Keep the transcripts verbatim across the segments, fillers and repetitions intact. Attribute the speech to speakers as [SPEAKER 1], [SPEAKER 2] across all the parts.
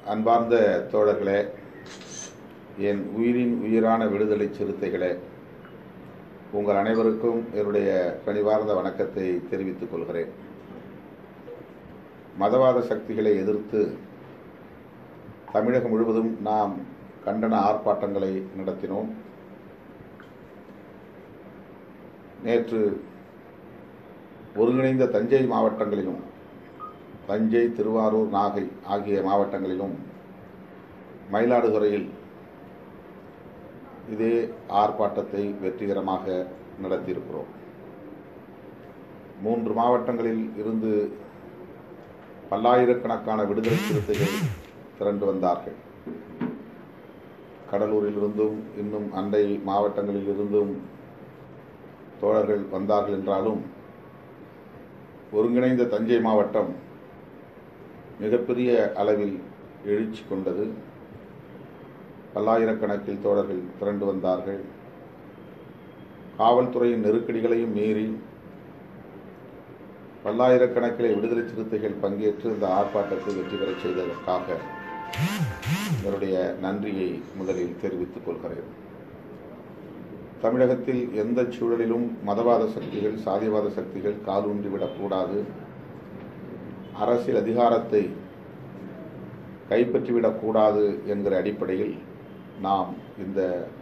[SPEAKER 1] அன்பார்ந்த தோழர்களே, என் உயிரின் உயிரான விடுதலை சிறுத்தைகளே, உங்கள் அனைவருக்கும் என்னுடைய பணிவார்ந்த வணக்கத்தை தெரிவித்துக் கொள்கிறேன். மதவாத சக்திகளை எதிர்த்து தமிழகம் முழுவதும் நாம் கண்டன ஆர்ப்பாட்டங்களை நடத்தினோம். நேற்று ஒருங்கிணைந்த தஞ்சை மாவட்டங்களிலும், தஞ்சை, திருவாரூர், நாகை ஆகிய மாவட்டங்களிலும், மயிலாடுதுறையில் இதே ஆர்ப்பாட்டத்தை வெற்றிகரமாக நடத்தியிருக்கிறோம். மூன்று மாவட்டங்களில் இருந்து பல்லாயிரக்கணக்கான விடுதலை சிறுத்தைகள் திரண்டு வந்தார்கள். கடலூரில் இருந்தும் இன்னும் அண்டை மாவட்டங்களில் இருந்தும் தோழர்கள் வந்தார்கள் என்றாலும், ஒருங்கிணைந்த தஞ்சை மாவட்டம் மிகப்பெரிய அளவில் எழுச்சி கொண்டது. பல்லாயிரக்கணக்கில் தோழர்கள் திரண்டு வந்தார்கள். காவல்துறையின் நெருக்கடிகளையும் மீறி பல்லாயிரக்கணக்கிலே விடுதலை சிறுத்தைகள் பங்கேற்று இந்த ஆர்ப்பாட்டத்தை வெற்றி பெறச் செய்ததற்காக என்னுடைய நன்றியை முதலில் தெரிவித்துக் கொள்கிறேன். தமிழகத்தில் எந்த சூழலிலும் மதவாத சக்திகள், சாதியவாத சக்திகள் காலூன்றிவிடக்கூடாது. அரசியல் அதிகாரத்தை கைப்பற்றிவிடக்கூடாது என்கிற அடிப்படையில் நாம் இந்த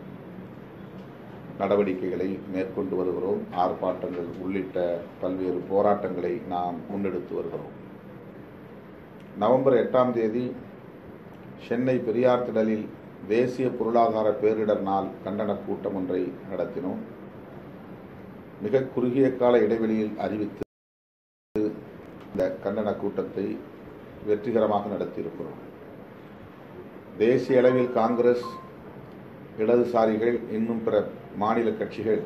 [SPEAKER 1] நடவடிக்கைகளை மேற்கொண்டு வருகிறோம். ஆர்ப்பாட்டங்கள் உள்ளிட்ட பல்வேறு போராட்டங்களை நாம் முன்னெடுத்து வருகிறோம். நவம்பர் எட்டாம் தேதி சென்னை பெரியார் திடலில் தேசிய பொருளாதார பேரிடர் நாள் கண்டன கூட்டம் ஒன்றை நடத்தினோம். மிக குறுகிய கால இடைவெளியில் அறிவித்து இந்த கண்டன கூட்டத்தை வெற்றிகரமாக நடத்தியிருக்கிறோம். தேசிய அளவில் காங்கிரஸ், இடதுசாரிகள், இன்னும் பிற மாநில கட்சிகள்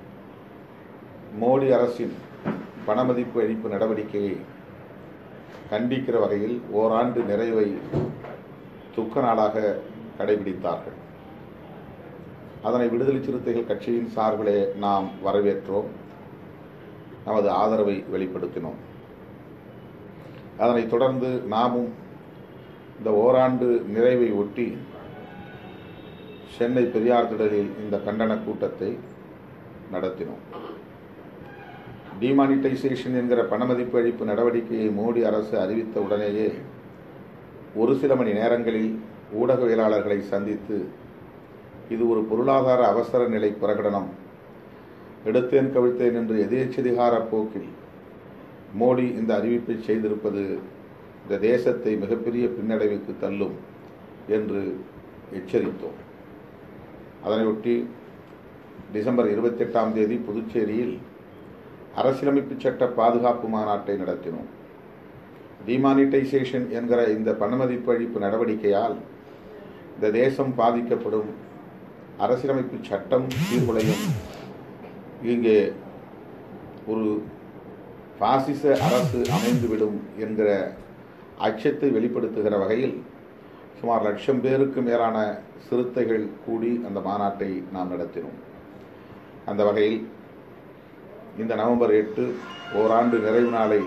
[SPEAKER 1] மோடி அரசின் பணமதிப்பு அளிப்பு நடவடிக்கையை கண்டிக்கிற வகையில் ஓராண்டு நிறைவை துக்க நாளாக கடைபிடித்தார்கள். அதனை விடுதலை சிறுத்தைகள் கட்சியின் சார்பிலே நாம் வரவேற்றோம், நமது ஆதரவை வெளிப்படுத்தினோம். அதனைத் தொடர்ந்து நாமும் இந்த ஓராண்டு நிறைவை ஒட்டி சென்னை பெரியார் திடலில் இந்த கண்டன கூட்டத்தை நடத்தினோம். டிமானிட்டைசேஷன் என்கிற பணமதிப்பு அளிப்பு நடவடிக்கையை மோடி அரசு அறிவித்த உடனேயே ஒரு சில மணி நேரங்களில் ஊடகவியலாளர்களை சந்தித்து இது ஒரு பொருளாதார அவசர நிலை பிரகடனம், எடுத்தேன் கவிழ்த்தேன் என்று எதேச்சதிகார போக்கில் மோடி இந்த அறிவிப்பை செய்திருப்பது இந்த தேசத்தை மிகப்பெரிய பின்னடைவுக்கு தள்ளும் என்று எச்சரித்தோம். அதனையொட்டி டிசம்பர் இருபத்தி எட்டாம் தேதி புதுச்சேரியில் அரசியலமைப்பு சட்ட பாதுகாப்பு மாநாட்டை நடத்தினோம். டிமானிட்டைசேஷன் என்கிற இந்த பணமதிப்பு அளிப்பு நடவடிக்கையால் இந்த தேசம் பாதிக்கப்படும், அரசியலமைப்பு சட்டம் சீர்குலையும், இங்கே ஒரு பாசிச அரசு அமைந்துவிடும் என்கிற அச்சத்தை வெளிப்படுத்துகிற வகையில் சுமார் லட்சம் பேருக்கு மேலான சிறுத்தைகள் கூடி அந்த மாநாட்டை நாம் நடத்தினோம். அந்த வகையில் இந்த நவம்பர் எட்டு ஓராண்டு நிறைவு நாளை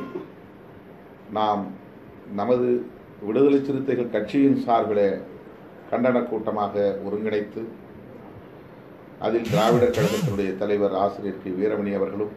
[SPEAKER 1] நாம் நமது விடுதலை சிறுத்தைகள் கட்சியின் சார்பிலே கண்டன கூட்டமாக ஒருங்கிணைத்து அதில் திராவிடர் கழகத்தினுடைய தலைவர் ஆசிரியர் கி வீரமணி அவர்களும்,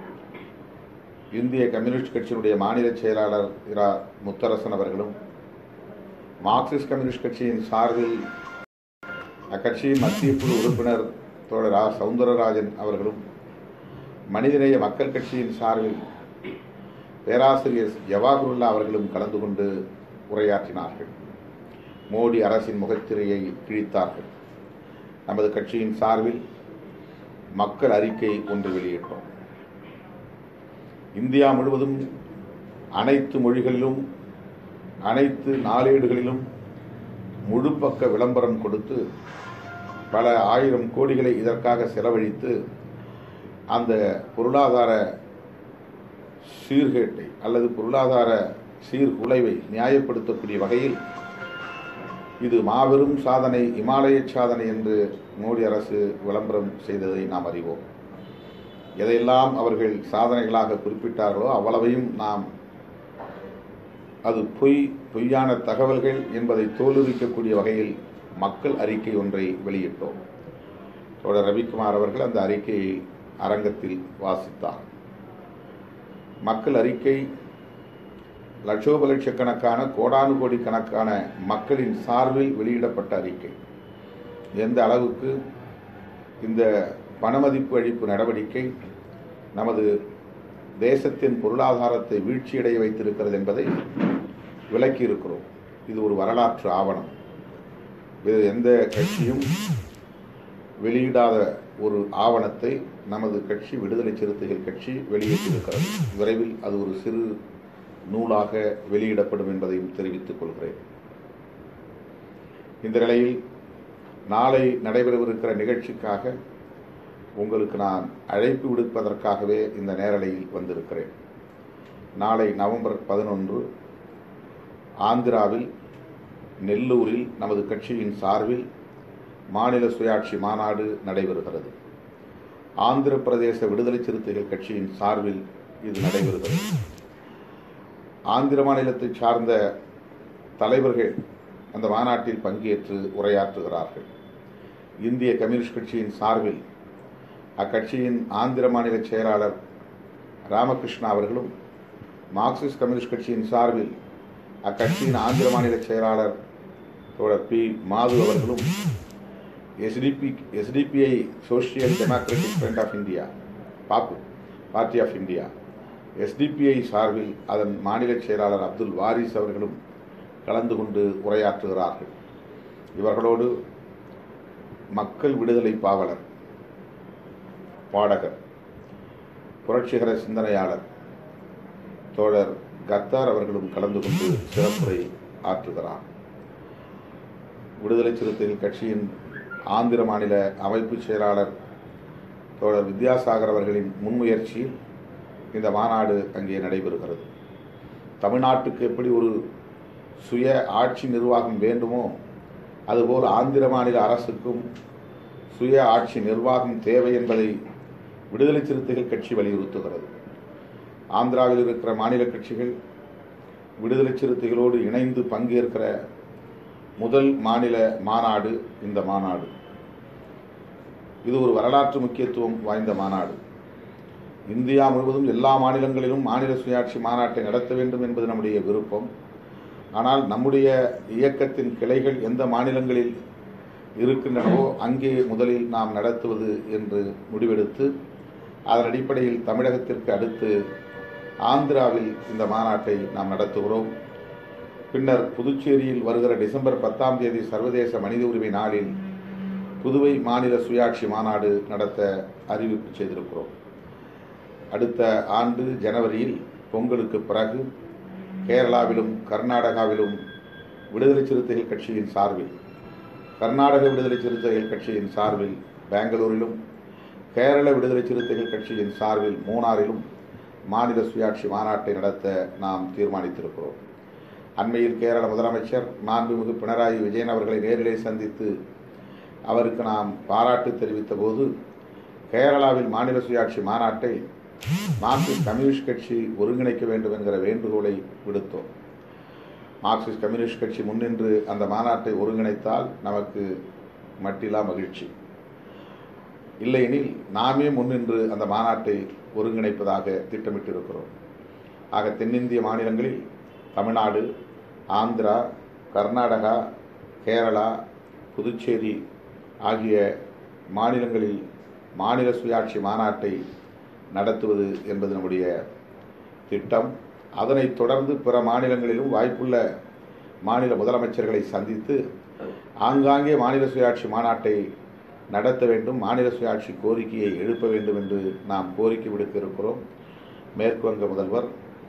[SPEAKER 1] இந்திய கம்யூனிஸ்ட் கட்சியினுடைய மாநில செயலாளர் இரா முத்தரசன் அவர்களும், மார்க்சிஸ்ட் கம்யூனிஸ்ட் கட்சியின் சார்பில் அக்கட்சியின் மத்திய குழு உறுப்பினர் தோழர் ஆ சவுந்தரராஜன் அவர்களும், மனிதநேய மக்கள் கட்சியின் சார்பில் பேராசிரியர் ஜவாஹருல்லா அவர்களும் கலந்து கொண்டு உரையாற்றினார்கள். மோடி அரசின் முகத்திரையை கிழித்தார்கள். நமது கட்சியின் சார்பில் மக்கள் அறிக்கை ஒன்று வெளியிட்டோம். இந்தியா முழுவதும் அனைத்து மொழிகளிலும் அனைத்து நாளேடுகளிலும் முழு பக்க விளம்பரம் கொடுத்து பல ஆயிரம் கோடிகளை இதற்காக செலவழித்து அந்த பொருளாதார சீர்கேட்டை அல்லது பொருளாதார சீர்குலைவை நியாயப்படுத்தக்கூடிய வகையில் இது மாபெரும் சாதனை, இமாலய சாதனை என்று மோடி அரசு விளம்பரம் செய்ததை நாம் அறிவோம். எதையெல்லாம் அவர்கள் சாதனைகளாக குறிப்பிட்டார்களோ அவ்வளவையும் நாம் அது பொய் பொய்யான தகவல்கள் என்பதை தோலுரிக்கக்கூடிய வகையில் மக்கள் அறிக்கை ஒன்றை வெளியிட்டோம். தோழர் ரவிக்குமார் அவர்கள் அந்த அறிக்கையை அரங்கத்தில் வாசித்தார். மக்கள் அறிக்கை லட்சோப லட்சக்கணக்கான கோடானு கோடி கணக்கான மக்களின் சார்பில் வெளியிடப்பட்ட அறிக்கை. எந்த அளவுக்கு இந்த பணமதிப்பு அளிப்பு நடவடிக்கை நமது தேசத்தின் பொருளாதாரத்தை வீழ்ச்சியடைய வைத்திருக்கிறது என்பதை விளக்கியிருக்கிறோம். இது ஒரு வரலாற்று ஆவணம். வேறு எந்த கட்சியும் வெளியிடாத ஒரு ஆவணத்தை நமது கட்சி விடுதலை சிறுத்தைகள் கட்சி வெளியிட்டிருக்கிறது. விரைவில் அது ஒரு சிறு நூலாக வெளியிடப்படும் என்பதையும் தெரிவித்துக் கொள்கிறேன். இந்த நிலையில் நாளை நடைபெறவிருக்கிற நிகழ்ச்சிக்காக உங்களுக்கு நான் அழைப்பு விடுப்பதற்காகவே இந்த நேரலையில் வந்திருக்கிறேன். நாளை நவம்பர் பதினொன்று ஆந்திராவில் நெல்லூரில் நமது கட்சியின் சார்பில் மாநில சுயாட்சி மாநாடு நடைபெறுகிறது. ஆந்திர பிரதேச விடுதலை சிறுத்தைகள் கட்சியின் சார்பில் இது நடைபெறுகிறது. ஆந்திர மாநிலத்தை சார்ந்த தலைவர்கள் அந்த மாநாட்டில் பங்கேற்று உரையாற்றுகிறார்கள். இந்திய கம்யூனிஸ்ட் கட்சியின் சார்பில் அக்கட்சியின் ஆந்திர மாநில செயலாளர் ராமகிருஷ்ணா அவர்களும், மார்க்சிஸ்ட் கம்யூனிஸ்ட் கட்சியின் சார்பில் அக்கட்சியின் ஆந்திர மாநில செயலாளர் தோழர் பி மாது அவர்களும், SDP SDPI social democratic front of India பாப்பு பார்ட்டி ஆஃப் இந்தியா எஸ்டிபிஐ சார்பில் அதன் மாநில செயலாளர் அப்துல் வாரிஸ் அவர்களும் கலந்து கொண்டு உரையாற்றுகிறார்கள். இவர்களோடு மக்கள் விடுதலை பாவலர், பாடகர், புரட்சிகர சிந்தனையாளர் தோழர் கத்தார் அவர்களும் கலந்து கொண்டு சிறப்புரை ஆற்றுகிறார். விடுதலை சிறுத்தைகள் கட்சியின் ஆந்திர மாநில அமைப்பு செயலாளர் தோழர் வித்யாசாகர் அவர்களின் முன்முயற்சியில் இந்த மாநாடு அங்கே நடைபெறுகிறது. தமிழ்நாட்டுக்கு எப்படி ஒரு சுய ஆட்சி நிர்வாகம் வேண்டுமோ அதுபோல் ஆந்திர மாநில அரசுக்கும் சுய ஆட்சி நிர்வாகம் தேவை என்பதை விடுதலை சிறுத்தைகள் கட்சி வலியுறுத்துகிறது. ஆந்திராவில் இருக்கிற மாநில கட்சிகள் விடுதலை சிறுத்தைகளோடு இணைந்து பங்கேற்கிற முதல் மாநில மாநாடு இந்த மாநாடு. இது ஒரு வரலாற்று முக்கியத்துவம் வாய்ந்த மாநாடு. இந்தியா முழுவதும் எல்லா மாநிலங்களிலும் மாநில சுயாட்சி மாநாட்டை நடத்த வேண்டும் என்பது நம்முடைய விருப்பம். ஆனால் நம்முடைய இயக்கத்தின் கிளைகள் எந்த மாநிலங்களில் இருக்கின்றனவோ அங்கே முதலில் நாம் நடத்துவது என்று முடிவெடுத்து அதன் அடிப்படையில் தமிழகத்திற்கு அடுத்து ஆந்திராவில் இந்த மாநாட்டை நாம் நடத்துகிறோம். பின்னர் புதுச்சேரியில் வருகிற டிசம்பர் பத்தாம் தேதி சர்வதேச மனித உரிமை நாளில் புதுவை மாநில சுயாட்சி மாநாடு நடத்த அறிவிப்பு செய்திருக்கிறோம். அடுத்த ஆண்டு ஜனவரியில் பொங்கலுக்கு பிறகு கேரளாவிலும் கர்நாடகாவிலும் விடுதலை சிறுத்தைகள் கட்சியின் சார்பில், கர்நாடக விடுதலை சிறுத்தைகள் கட்சியின் சார்பில் பெங்களூரிலும், கேரள விடுதலை சிறுத்தைகள் கட்சியின் சார்பில் மூணாறிலும் மாநில சுயாட்சி மாநாட்டை நடத்த நாம் தீர்மானித்திருக்கிறோம். அண்மையில் கேரள முதலமைச்சர் மாண்புமிகு பினராயி விஜயன் அவர்களை நேரிலே சந்தித்து அவருக்கு நாம் பாராட்டு தெரிவித்த போது கேரளாவில் மாநில சுயாட்சி மாநாட்டை மார்க்சிஸ்ட் கம்யூனிஸ்ட் கட்சி ஒருங்கிணைக்க வேண்டும் என்கிற வேண்டுகோளை விடுத்தோம். மார்க்சிஸ்ட் கம்யூனிஸ்ட் கட்சி முன்னின்று அந்த மாநாட்டை ஒருங்கிணைத்தால் நமக்கு மட்டில்லா மகிழ்ச்சி. இல்லையெனில் நாமே முன்னின்று அந்த மாநாட்டை ஒருங்கிணைப்பதாக திட்டமிட்டிருக்கிறோம். ஆக தென்னிந்திய மாநிலங்களில் தமிழ்நாடு, ஆந்திரா, கர்நாடகா, கேரளா, புதுச்சேரி ஆகிய மாநிலங்களில் மாநில சுயாட்சி மாநாட்டை நடத்துவது என்பது நம்முடைய திட்டம். அதனைத் தொடர்ந்து பிற மாநிலங்களிலும் வாய்ப்புள்ள மாநில முதலமைச்சர்களை சந்தித்து ஆங்காங்கே மாநில சுயாட்சி மாநாட்டை நடத்த வேண்டும், மாநில சுயாட்சி கோரிக்கையை எழுப்ப வேண்டும் என்று நாம் கோரிக்கை விடுக்க இருக்கிறோம். மேற்கு வங்க முதல்வர்,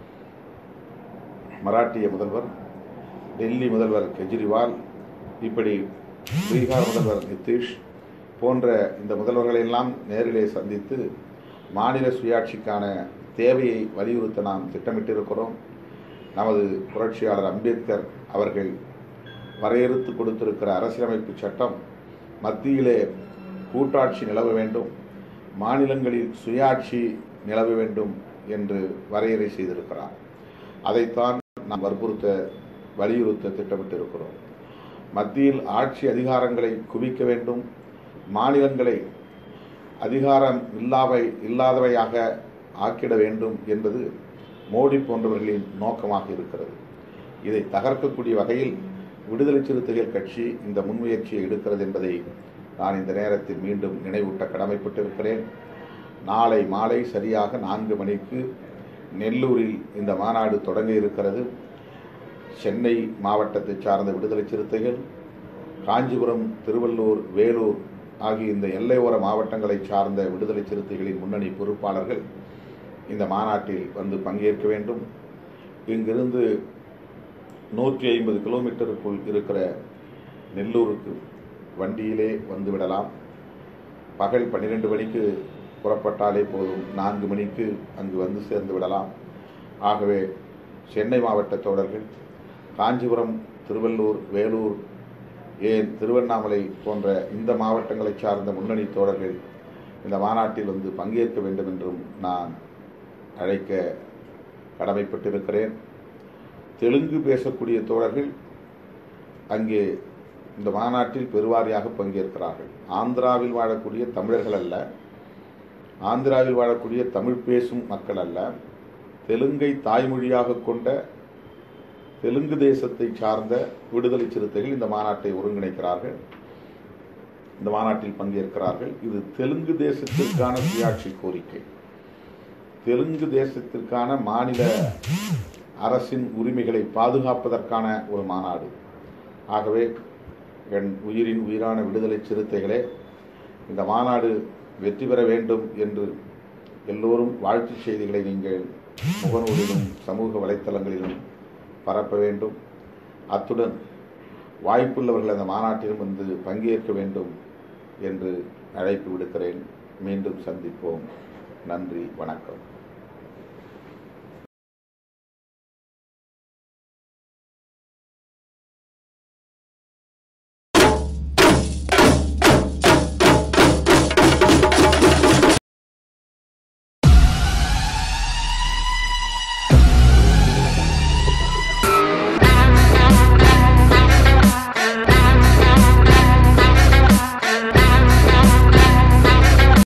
[SPEAKER 1] மராட்டிய முதல்வர், டெல்லி முதல்வர் கெஜ்ரிவால், இப்படி பீகார் முதல்வர் நிதிஷ் போன்ற இந்த முதல்வர்களை எல்லாம் நேரிலே சந்தித்து மாநில சுயாட்சிக்கான தேவையை வலியுறுத்த நாம் திட்டமிட்டிருக்கிறோம். நமது புரட்சியாளர் அம்பேத்கர் அவர்கள் வரையறுத்து கொடுத்திருக்கிற அரசியலமைப்பு சட்டம் மத்தியிலே கூட்டாட்சி நிலவ வேண்டும், மாநிலங்களில் சுயாட்சி நிலவ வேண்டும் என்று வரையறை செய்திருக்கிறார். அதைத்தான் நாம் வற்புறுத்த வலியுறுத்த திட்டமிட்டிருக்கிறோம். மத்தியில் ஆட்சி அதிகாரங்களை குவிக்க வேண்டும், மாநிலங்களை அதிகாரம் இல்லாவை இல்லாதவையாக ஆக்கிட வேண்டும் என்பது மோடி போன்றவர்களின் நோக்கமாக இருக்கிறது. இதை தகர்க்கக்கூடிய வகையில் விடுதலை சிறுத்தைகள் கட்சி இந்த முன்முயற்சியை எடுக்கிறது என்பதை நான் இந்த நேரத்தில் மீண்டும் நினைவூட்ட கடமைப்பட்டிருக்கிறேன். நாளை மாலை சரியாக நான்கு மணிக்கு நெல்லூரில் இந்த மாநாடு தொடங்க இருக்கிறது. சென்னை மாவட்டத்தை சார்ந்த விடுதலை சிறுத்தைகள், காஞ்சிபுரம், திருவள்ளூர், வேலூர் ஆகிய இந்த எல்லையோர மாவட்டங்களை சார்ந்த விடுதலை சிறுத்தைகளின் முன்னணி பொறுப்பாளர்கள் இந்த மாநாட்டில் வந்து பங்கேற்க வேண்டும். இங்கிருந்து நூற்றி ஐம்பது கிலோமீட்டருக்குள் இருக்கிற நெல்லூருக்கு வண்டியிலே வந்துவிடலாம். பகல் பன்னிரெண்டு மணிக்கு புறப்பட்டாலே போதும், நான்கு மணிக்கு அங்கு வந்து சேர்ந்து விடலாம். ஆகவே சென்னை மாவட்ட தோழர்கள், காஞ்சிபுரம், திருவள்ளூர், வேலூர், ஏன் திருவண்ணாமலை போன்ற இந்த மாவட்டங்களை சார்ந்த முன்னணி தோழர்கள் இந்த மாநாட்டில் வந்து பங்கேற்க வேண்டும் என்றும் நான் அழைக்க கடமைப்பட்டிருக்கிறேன். தெலுங்கு பேசக்கூடிய தோழர்கள் அங்கே இந்த மாநாட்டில் பெருவாரியாக பங்கேற்கிறார்கள். ஆந்திராவில் வாழக்கூடிய தமிழர்கள் அல்ல, ஆந்திராவில் வாழக்கூடிய தமிழ் பேசும் மக்கள் அல்ல, தெலுங்கை தாய்மொழியாக கொண்ட தெலுங்கு தேசத்தை சார்ந்த விடுதலை சிறுத்தைகள் இந்த மாநாட்டை ஒருங்கிணைக்கிறார்கள், இந்த மாநாட்டில் பங்கேற்கிறார்கள். இது தெலுங்கு தேசத்திற்கான சுயாட்சி கோரிக்கை, தெலுங்கு தேசத்திற்கான மாநில அரசின் உரிமைகளை பாதுகாப்பதற்கான ஒரு மாநாடு. ஆகவே என் உயிரின் உயிரான விடுதலை சிறுத்தைகளே, இந்த மாநாடு வெற்றி பெற வேண்டும் என்று எல்லோரும் வாழ்த்துச் செய்திகளை நீங்கள் முகநூலிலும் சமூக வலைத்தளங்களிலும் பரப்ப வேண்டும். அத்துடன் வாய்ப்புள்ளவர்கள் அந்த மாநாட்டிலும் வந்து பங்கேற்க வேண்டும் என்று அழைப்பு விடுக்கிறேன். மீண்டும் சந்திப்போம். நன்றி, வணக்கம்.